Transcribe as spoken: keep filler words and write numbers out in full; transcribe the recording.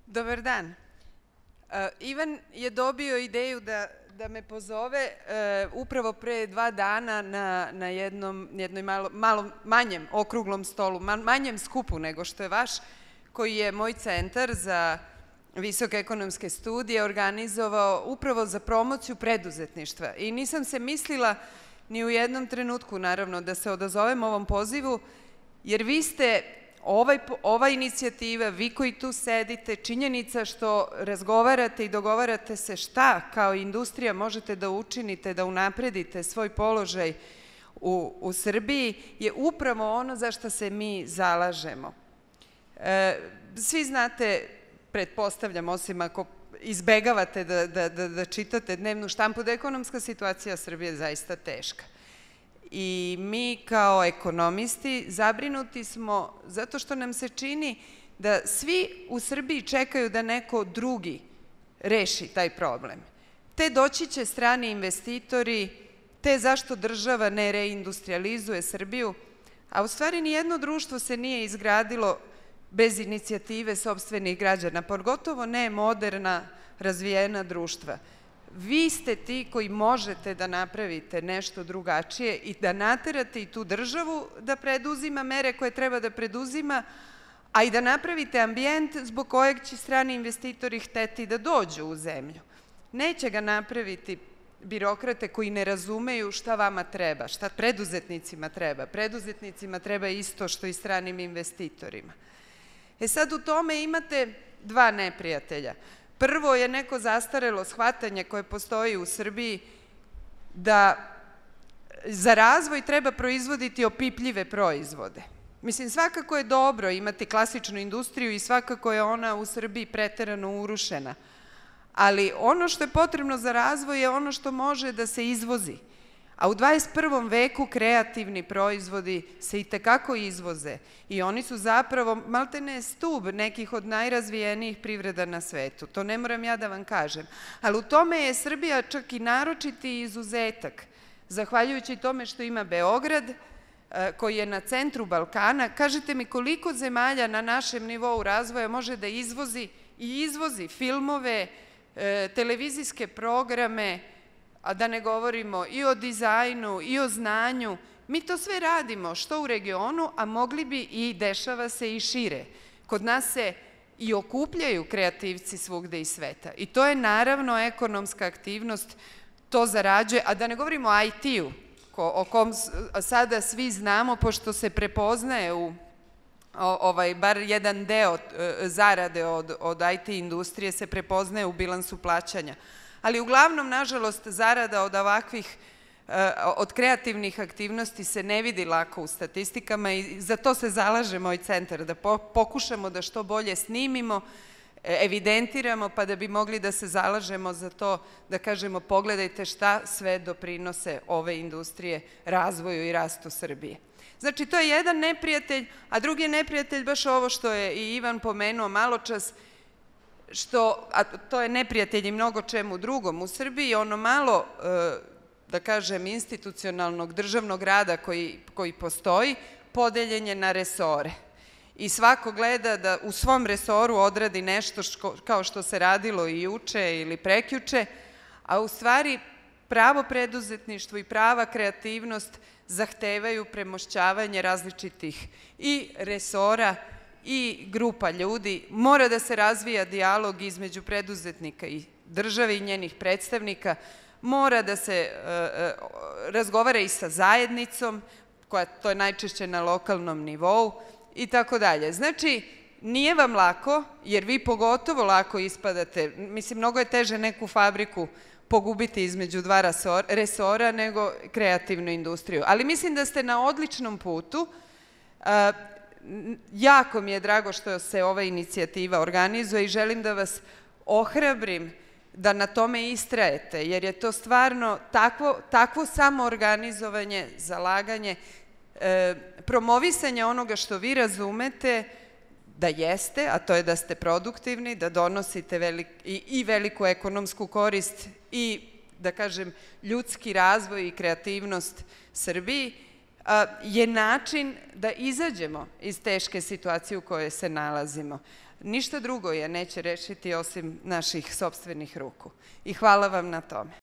Dobar dan. Ivan je dobio ideju da me pozove upravo pre dva dana na jednom malo manjem okruglom stolu, manjem skupu nego što je vaš, koji je moj centar za visoke ekonomske studije organizovao upravo za promociju preduzetništva. I nisam se mislila ni u jednom trenutku, naravno, da se odazovem ovom pozivu, jer vi ste ova inicijativa, vi koji tu sedite, činjenica što razgovarate i dogovarate se šta kao industrija možete da učinite, da unapredite svoj položaj u Srbiji, je upravo ono za što se mi zalažemo. Svi znate, pretpostavljam, osim ako izbegavate da čitate dnevnu štampu, da je ekonomska situacija Srbije zaista teška. I mi kao ekonomisti zabrinuti smo zato što nam se čini da svi u Srbiji čekaju da neko drugi reši taj problem. Te doći će strani investitori, te zašto država ne reindustrializuje Srbiju, a u stvari nijedno društvo se nije izgradilo bez inicijative sopstvenih građana, pogotovo ne moderna, razvijena društva. Vi ste ti koji možete da napravite nešto drugačije i da naterate i tu državu da preduzima mere koje treba da preduzima, a i da napravite ambijent zbog kojeg će strani investitori hteti da dođu u zemlju. Neće ga napraviti birokrate koji ne razumeju šta vama treba, šta preduzetnicima treba. Preduzetnicima treba isto što i stranim investitorima. E sad u tome imate dva neprijatelja. Prvo je neko zastarelo shvatanje koje postoji u Srbiji da za razvoj treba proizvoditi opipljive proizvode. Mislim, svakako je dobro imati klasičnu industriju i svakako je ona u Srbiji preterano urušena, ali ono što je potrebno za razvoj je ono što može da se izvozi. A u dvadeset prvom veku kreativni proizvodi se i tekako izvoze i oni su zapravo maltene stub nekih od najrazvijenijih privreda na svetu. To ne moram ja da vam kažem. Ali u tome je Srbija čak i naročiti izuzetak. Zahvaljujući tome što ima Beograd, koji je na centru Balkana, kažite mi koliko zemalja na našem nivou razvoja može da izvozi i izvozi filmove, televizijske programe, a da ne govorimo i o dizajnu, i o znanju. Mi to sve radimo, što u regionu, a mogli bi i dešava se i šire. Kod nas se i okupljaju kreativci svugde iz sveta. I to je naravno ekonomska aktivnost, to zarađuje, a da ne govorimo o I T-u, o kom sada svi znamo, pošto se prepoznaje u bar jedan deo zarade od I T industrije se prepoznaje u bilansu plaćanja. Ali uglavnom, nažalost, zarada od ovakvih, od kreativnih aktivnosti se ne vidi lako u statistikama i za to se zalaže moj centar, da pokušamo da što bolje snimimo, evidentiramo, pa da bi mogli da se zalažemo za to, da kažemo pogledajte šta sve doprinose ove industrije razvoju i rastu Srbije. Znači, to je jedan neprijatelj, a drugi neprijatelj baš ovo što je i Ivan pomenuo malo čas, što, a to je neprijatelj i mnogo čemu drugom u Srbiji, ono malo, da kažem, institucionalnog državnog rada koji postoji, podeljen je na resore. I svako gleda da u svom resoru odradi nešto kao što se radilo i juče ili prekjuče, a u stvari pravo preduzetništvo i prava kreativnost zahtevaju premošćavanje različitih i resora i grupa ljudi. Mora da se razvija dijalog između preduzetnika i države i njenih predstavnika, mora da se razgovara i sa zajednicom, koja to je najčešće na lokalnom nivou i tako dalje. Znači, nije vam lako, jer vi pogotovo lako ispadate, mislim, mnogo je teže neku fabriku pogubiti između dva resora nego kreativnu industriju. Ali mislim da ste na odličnom putu. Jako mi je drago što se ova inicijativa organizuje i želim da vas ohrabrim da na tome istrajete, jer je to stvarno takvo samoorganizovanje, zalaganje, promovisanje onoga što vi razumete da jeste, a to je da ste produktivni, da donosite i veliku ekonomsku korist i, da kažem, ljudski razvoj i kreativnost Srbiji, je način da izađemo iz teške situacije u kojoj se nalazimo. Ništa drugo je neće rešiti osim naših sopstvenih ruku. I hvala vam na tome.